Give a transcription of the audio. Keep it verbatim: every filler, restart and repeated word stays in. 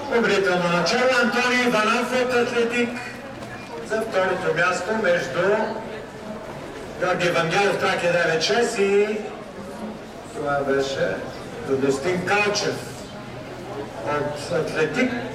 Победител на начало Антоний Иванов от Атлетик за второто място между Георги Евангелов, Тракия девет шест и това беше Радостин Калчев от Атлетик.